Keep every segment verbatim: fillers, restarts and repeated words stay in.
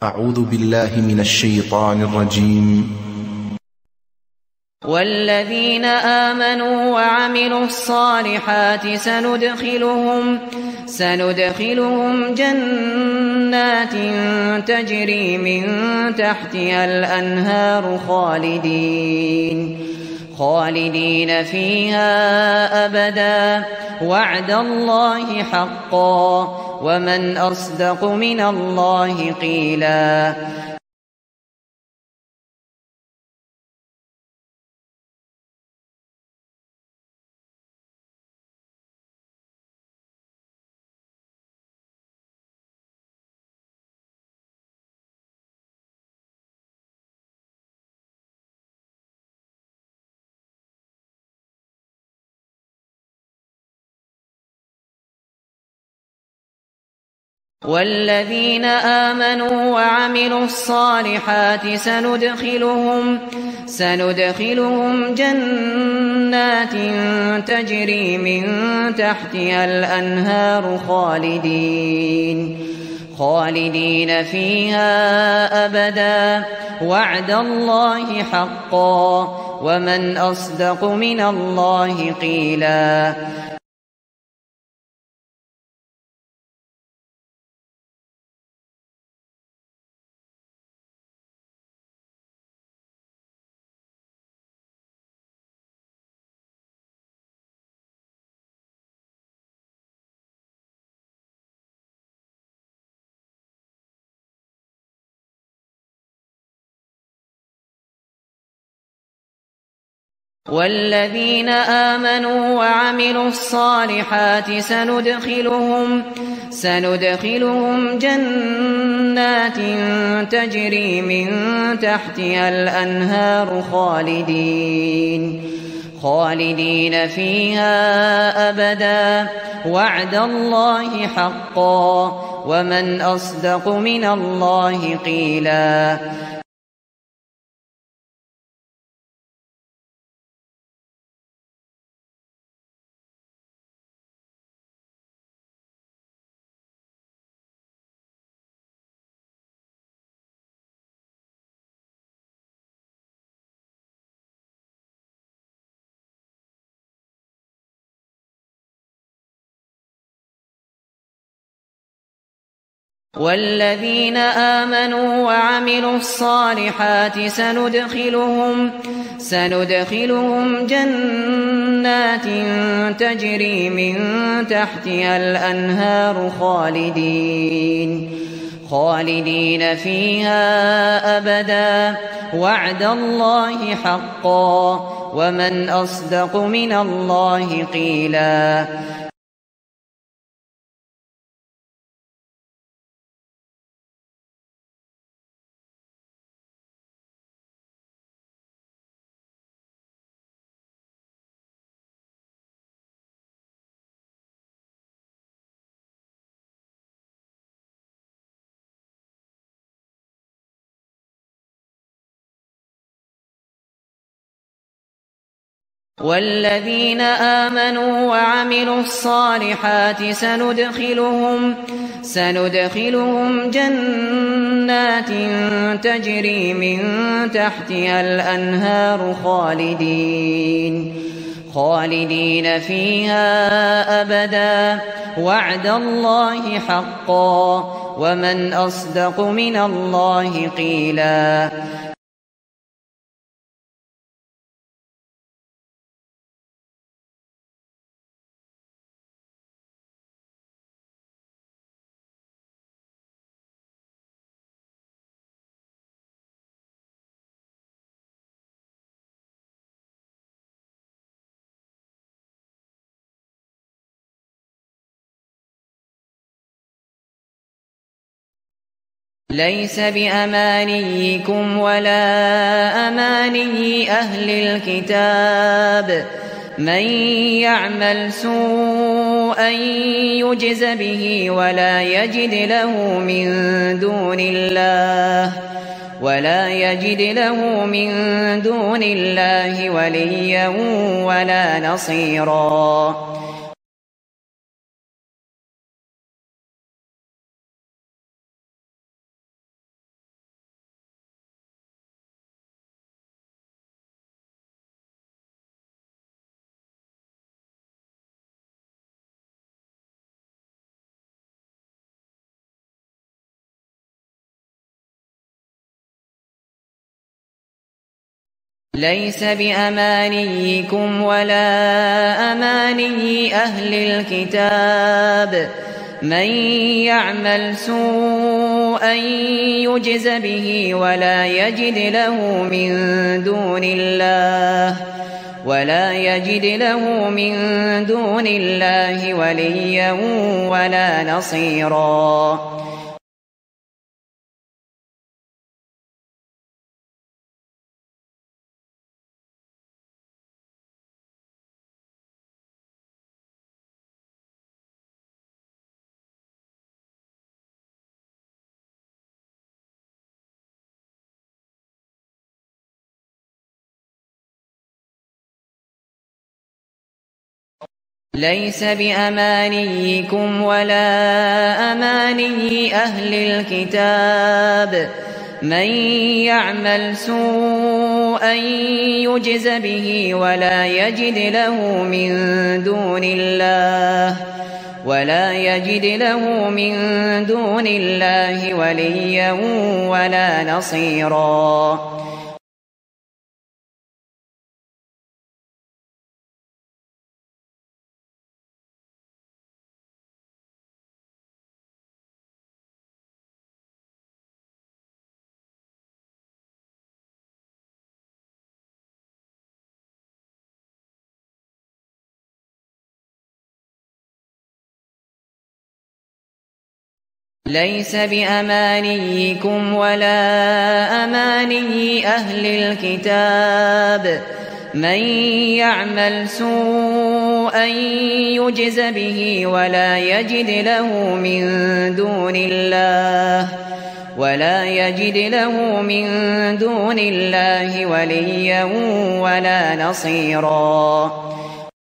أعوذ بالله من الشيطان الرجيم. والذين آمنوا وعملوا الصالحات سندخلهم سندخلهم جنات تجري من تحتها الأنهار خالدين خالدين فيها أبدا وعد الله حقا ومن أصدق من الله قيلا. والذين آمنوا وعملوا الصالحات سندخلهم سندخلهم جنات تجري من تحتها الأنهار خالدين خالدين فيها أبدا وعد الله حقا ومن أصدق من الله قيلا. والذين آمنوا وعملوا الصالحات سندخلهم سندخلهم جنات تجري من تحتها الأنهار خالدين خالدين فيها أبدا وعد الله حقا ومن أصدق من الله قيلا. والذين آمنوا وعملوا الصالحات سندخلهم سندخلهم جنات تجري من تحتها الأنهار خالدين خالدين فيها أبدا وعد الله حقا ومن أصدق من الله قيلا. والذين آمنوا وعملوا الصالحات سندخلهم سندخلهم جنات تجري من تحتها الأنهار خالدين خالدين فيها أبدا وعد الله حقا ومن أصدق من الله قيلا. ليس بأمانيكم ولا أماني أهل الكتاب من يعمل سوءا يجز به ولا يجد له من دون الله ولا يجد له من دون الله وليا ولا نصيرا. ليس بأمانيكم ولا أماني أهل الكتاب من يعمل سوءا يجز به ولا يجد له من دون الله ولا يجد له من دون الله وليا ولا نصيرا. ليس بأمانيكم ولا أماني أهل الكتاب من يعمل سوءا يجز به ولا يجد له من دون الله ولا يجد له من دون الله وليا ولا نصيرا. ليس بأمانيكم ولا أماني أهل الكتاب من يعمل سوءا يجز به ولا يجد له من دون الله ولا يجد له من دون الله وليا ولا نصيرا.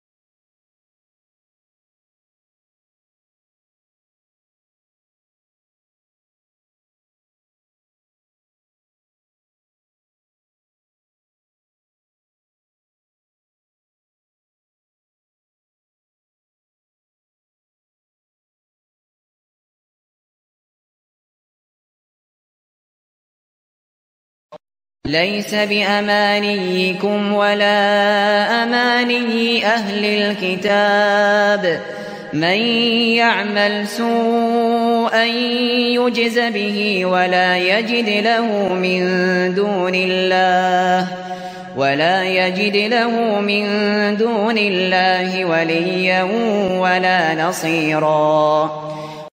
ليس بأمانيكم ولا أماني أهل الكتاب من يعمل سوءا يجز به ولا يجد له من دون الله ولا يجد له من دون الله وليا ولا نصيرا.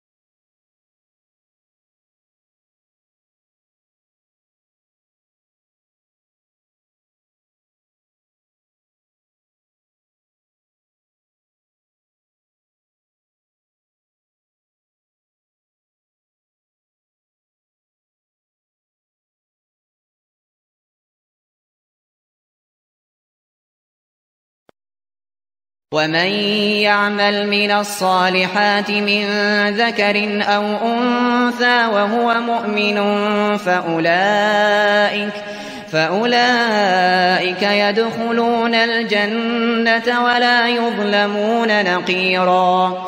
ومن يعمل من الصالحات من ذكر أو أنثى وهو مؤمن فأولئك, فأولئك يدخلون الجنة ولا يظلمون نقيرا.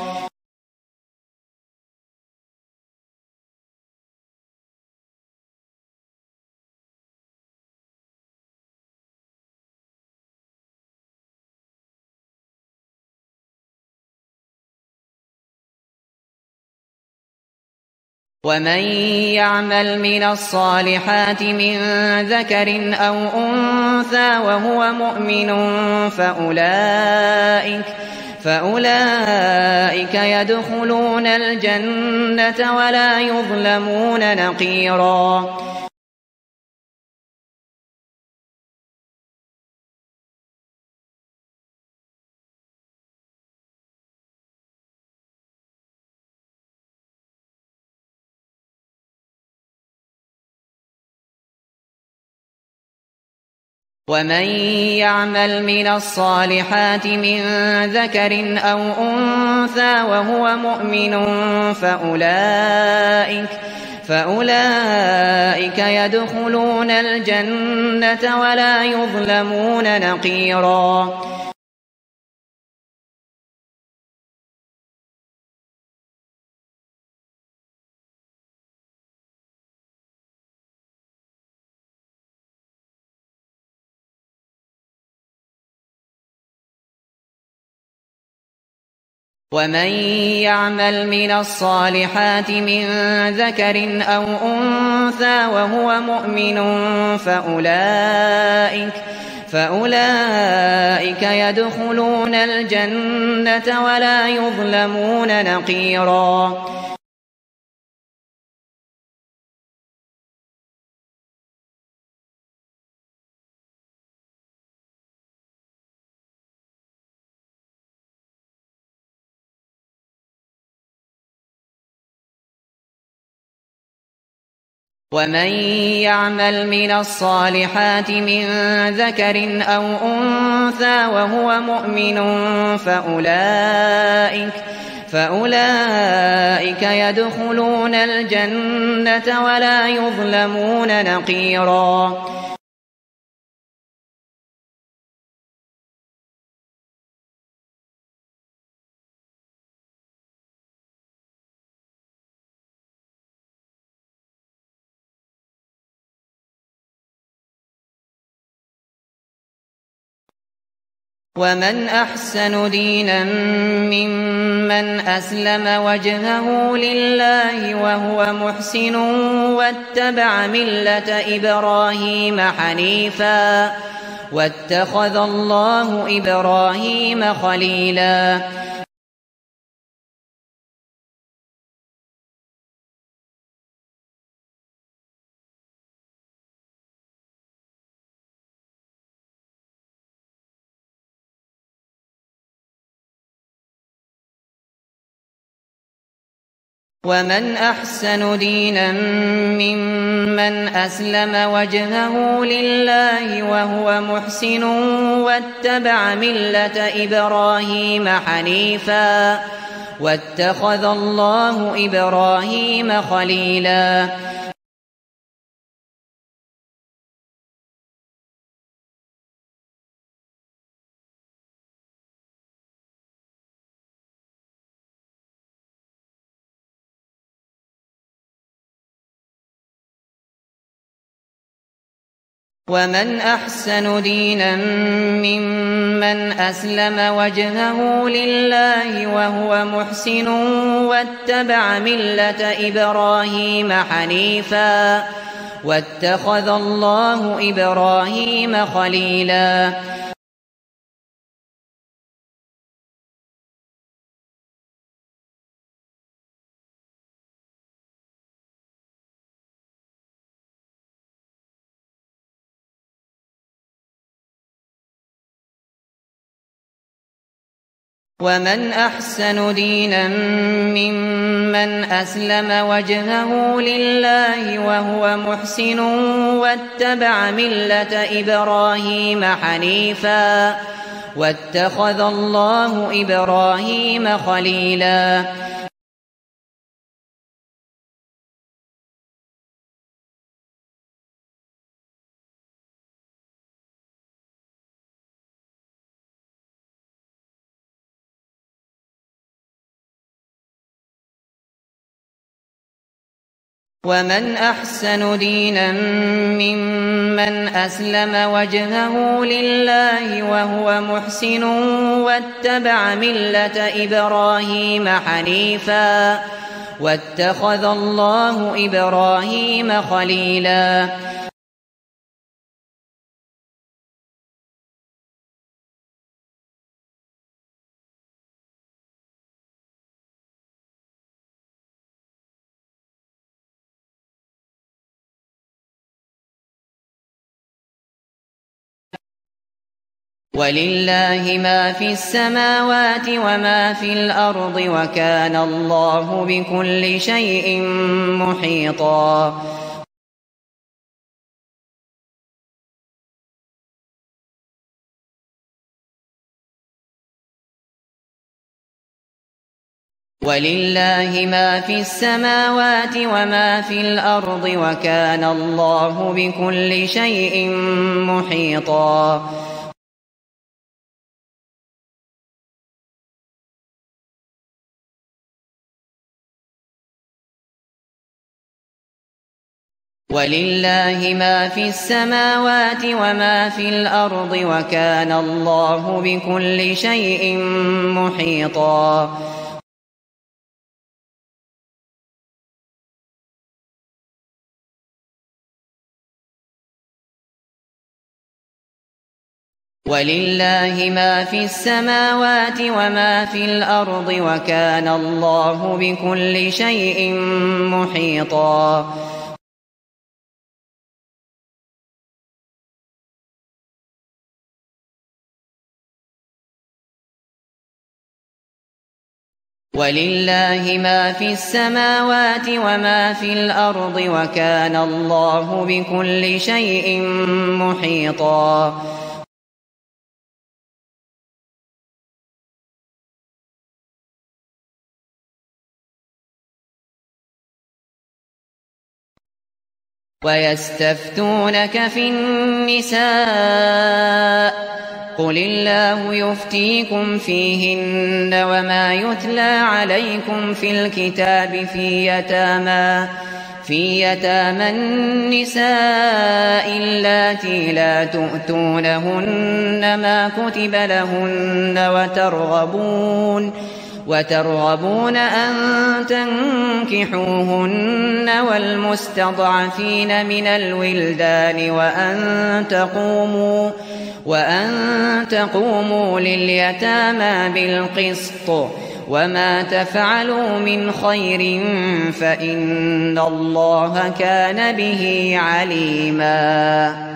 ومن يعمل من الصالحات من ذكر أو أنثى وهو مؤمن فأولئك, فأولئك يدخلون الجنة ولا يظلمون نقيرا. ومن يعمل من الصالحات من ذكر أو أنثى وهو مؤمن فأولئك, فأولئك يدخلون الجنة ولا يظلمون نقيرا. ومن يعمل من الصالحات من ذكر أو أنثى وهو مؤمن فأولئك, فأولئك يدخلون الجنة ولا يظلمون نقيرا. ومن يعمل من الصالحات من ذكر أو أنثى وهو مؤمن فأولئك, فأولئك يدخلون الجنة ولا يظلمون نقيرا. ومن أحسن دينا ممن أسلم وجهه لله وهو محسن واتبع ملة إبراهيم حنيفا واتخذ الله إبراهيم خليلا. ومن أحسن دينا ممن أسلم وجهه لله وهو محسن واتبع ملة إبراهيم حنيفا واتخذ الله إبراهيم خليلا. ومن أحسن دينا ممن أسلم وجهه لله وهو محسن واتبع ملة إبراهيم حنيفا واتخذ الله إبراهيم خليلا. ومن أحسن دينا ممن أسلم وجهه لله وهو محسن واتبع ملة إبراهيم حنيفا واتخذ الله إبراهيم خليلا. ومن أحسن دينا ممن أسلم وجهه لله وهو محسن واتبع ملة إبراهيم حنيفا واتخذ الله إبراهيم خليلا. ولله ما في السماوات وما في الأرض وكان الله بكل شيء محيطا. ولله ما في السماوات وما في الأرض وكان الله بكل شيء محيطا. ولله ما في السماوات وما في الأرض وكان الله بكل شيء محيطا. ولله ما في السماوات وما في الأرض وكان الله بكل شيء محيطا ولله ما في السماوات وما في الأرض وكان الله بكل شيء محيطا ويستفتونك في النساء قل الله يفتيكم فيهن وما يتلى عليكم في الكتاب في يتامى في يتامى النساء اللاتي لا تؤتونهن ما كتب لهن وترغبون وترغبون أن تنكحوهن والمستضعفين من الولدان وأن تقوموا وأن تقوموا لليتامى بالقسط وما تفعلوا من خير فإن الله كان به عليما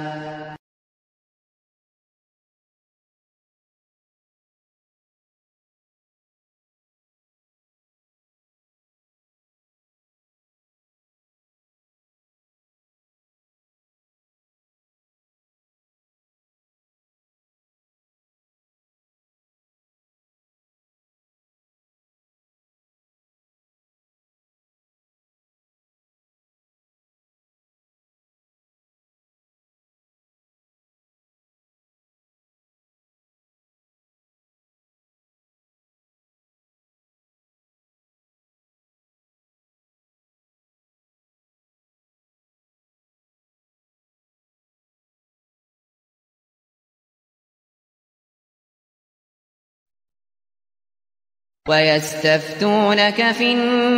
ويستفتونك في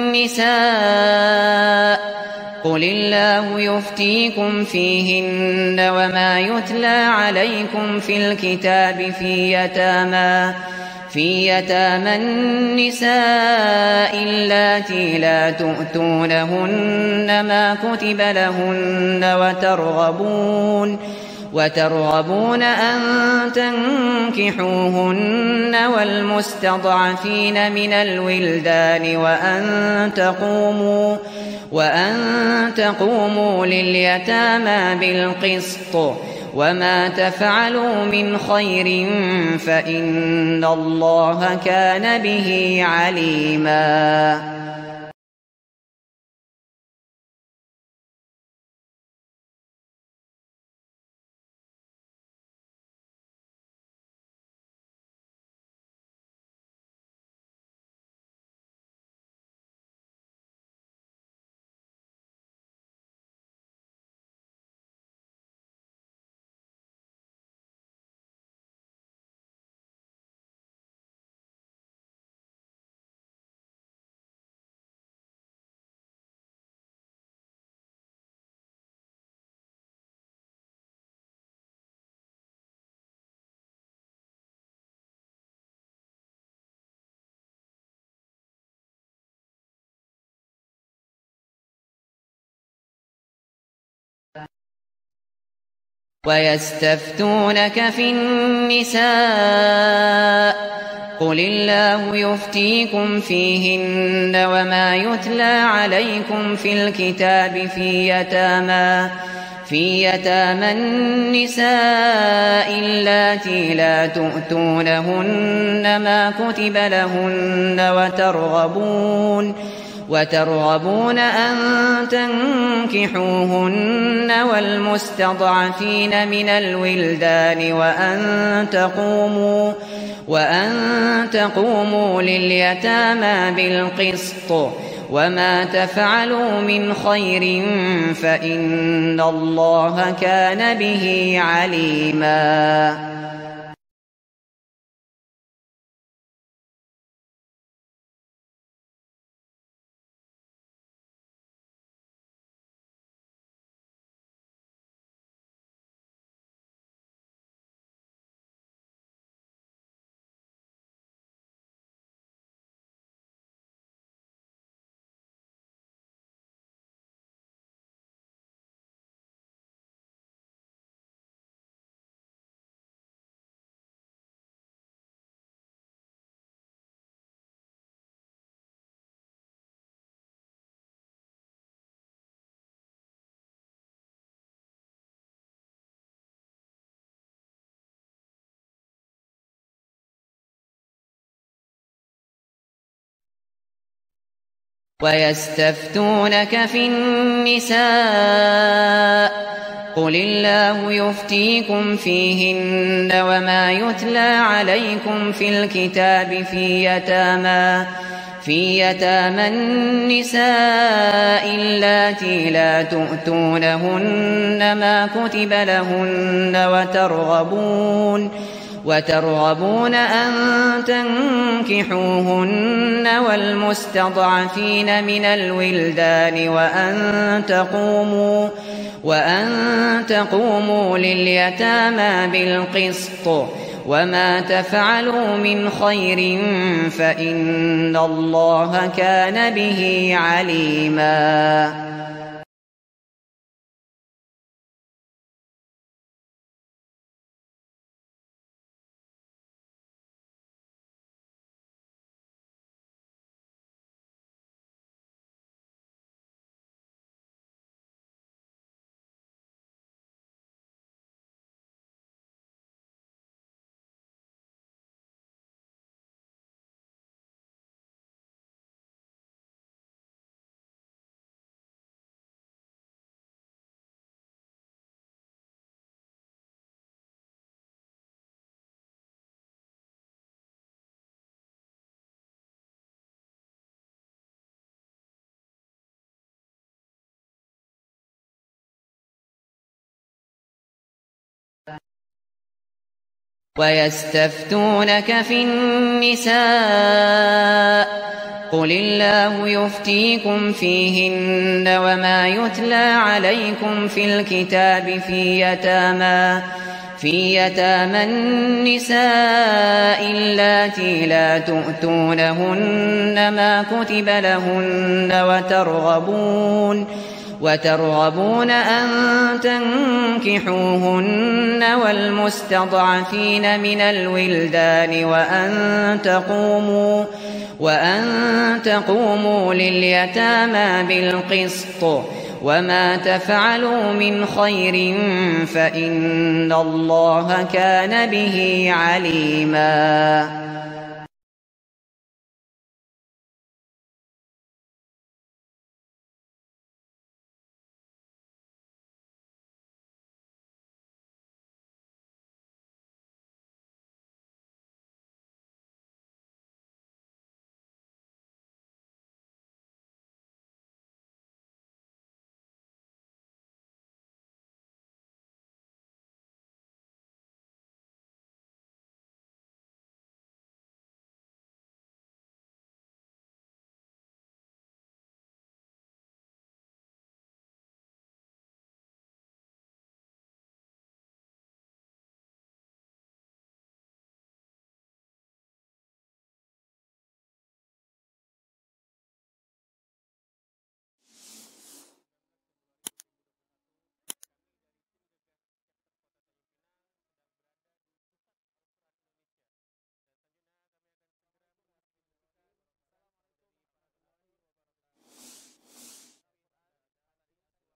النساء قل الله يفتيكم فيهن وما يتلى عليكم في الكتاب في يتامى في يتامى النساء اللاتي لا تؤتونهن ما كتب لهن وترغبون وترغبون أن تنكحوهن والمستضعفين من الولدان وأن تقوموا وأن تقوموا لليتامى بالقسط وما تفعلوا من خير فإن الله كان به عليما ويستفتونك في النساء قل الله يفتيكم فيهن وما يتلى عليكم في الكتاب في يتامى في يتامى النساء اللاتي لا تؤتونهن ما كتب لهن وترغبون وترغبون أن تنكحوهن والمستضعفين من الولدان وأن تقوموا وأن تقوموا لليتامى بالقسط وما تفعلوا من خير فإن الله كان به عليما ويستفتونك في النساء قل الله يفتيكم فيهن وما يتلى عليكم في الكتاب في يتامى في يتامى النساء اللاتي لا تؤتونهن ما كتب لهن وترغبون وترغبون أن تنكحوهن والمستضعفين من الولدان وأن تقوموا وأن تقوموا لليتامى بالقسط وما تفعلوا من خير فإن الله كان به عليما. ويستفتونك في النساء قل الله يفتيكم فيهن وما يتلى عليكم في الكتاب في يتامى في يتامى النساء اللاتي لا تؤتونهن ما كتب لهن وترغبون وترغبون أن تنكحوهن والمستضعفين من الولدان وأن تقوموا وأن تقوموا لليتامى بالقسط وما تفعلوا من خير فإن الله كان به عليما.